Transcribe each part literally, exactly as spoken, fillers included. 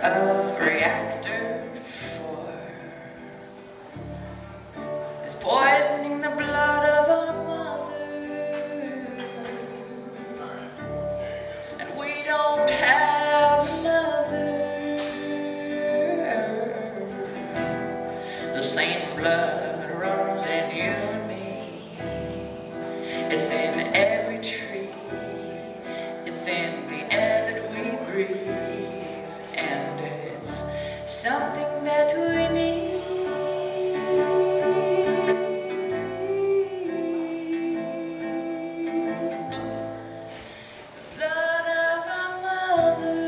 of reactor four is poisoning the blood of our mother, and we don't have another. The same blood runs in you and me. It's in every tree, it's in the air that we breathe, and it's something that we need. The blood of our mother.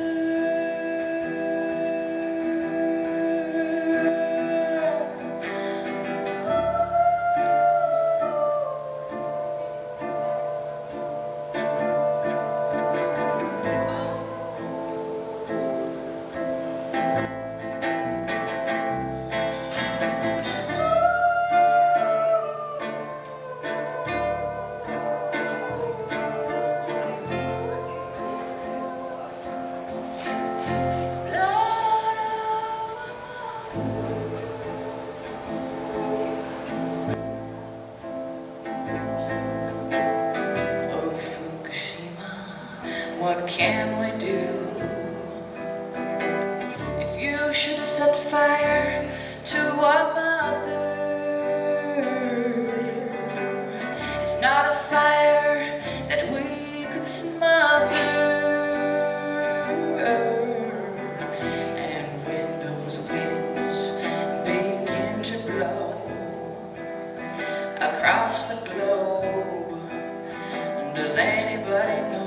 What can we do if you should set fire to our mother? It's not a fire that we could smother. And when those winds begin to blow across the globe, does anybody know